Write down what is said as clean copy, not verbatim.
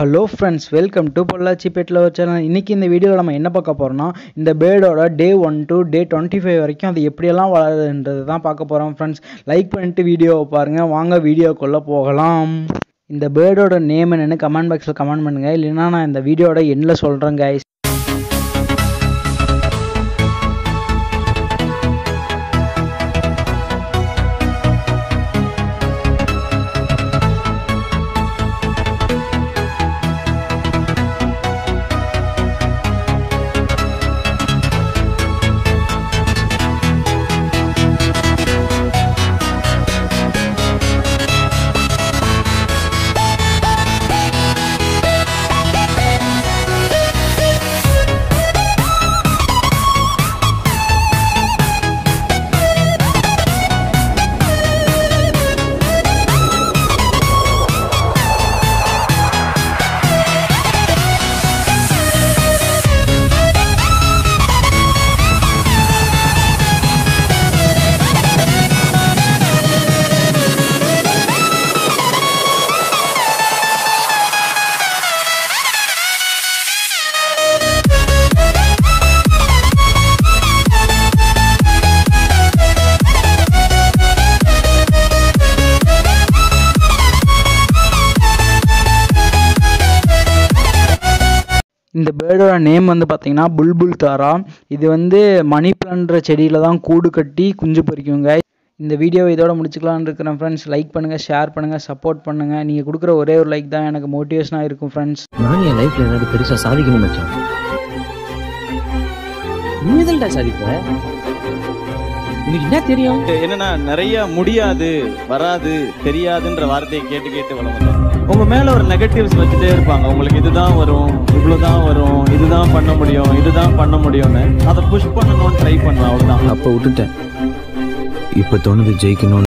Hello friends, welcome to Pollachi pet lover channel. இன்றைக்கி இந்த வீடியோவில் நம்ம என்ன பார்க்க போகிறோம்னா, இந்த பேர்டோட டே 1 to டே 25 வரைக்கும் அது எப்படியெல்லாம் வளருதுன்றது தான் பார்க்க போகிறோம் ஃப்ரெண்ட்ஸ். லைக் பண்ணிட்டு வீடியோவை பாருங்கள். வாங்க வீடியோக்குள்ளே போகலாம். இந்த பேர்டோட நேம் என்னென்னு கமெண்ட் பாக்ஸில் கமெண்ட் பண்ணுங்கள். இல்லைன்னா நான் இந்த வீடியோட எண்டில் சொல்கிறேன் கைஸ். இந்த பேர்டோட நேம் வந்து பார்த்தீங்கன்னா புல்புல் தாரா. இது வந்து மணி பிளான்ட்ற செடியில் தான் கூடு கட்டி குஞ்சு பொரிக்குங்க. இந்த வீடியோவை இதோட முடிச்சுக்கலான்னு இருக்கிறேன் ஃப்ரெண்ட்ஸ். லைக் பண்ணுங்கள், ஷேர் பண்ணுங்கள், சப்போர்ட் பண்ணுங்கள். நீங்கள் கொடுக்குற ஒரே ஒரு லைக் தான் எனக்கு மோட்டிவேஷனாக இருக்கும் ஃப்ரெண்ட்ஸ். நான் என் லைஃப்பில் ஏதாவது பெருசாக சாதிக்கணும் மச்சான். நீதல்டா சாதிப்ப. உனக்கு என்ன தெரியும்? என்னன்னா நிறைய முடியாது, வராது, தெரியாதுன்ற வார்த்தையை கேட்டு கேட்டு வளர்ந்தோம். உங்க மேல ஒரு நெகட்டிவ்ஸ் வச்சுட்டே இருப்பாங்க. உங்களுக்கு இதுதான் வரும், இவ்வளவுதான் வரும், இதுதான் பண்ண முடியும், இதுதான் பண்ண முடியும்னு அதை புஷ் பண்ணணும்னு ட்ரை பண்ணுவேன். அவ்வளவுதான். அப்போ விட்டுட்டேன். இப்போ தோணுது ஜெயிக்கணும்.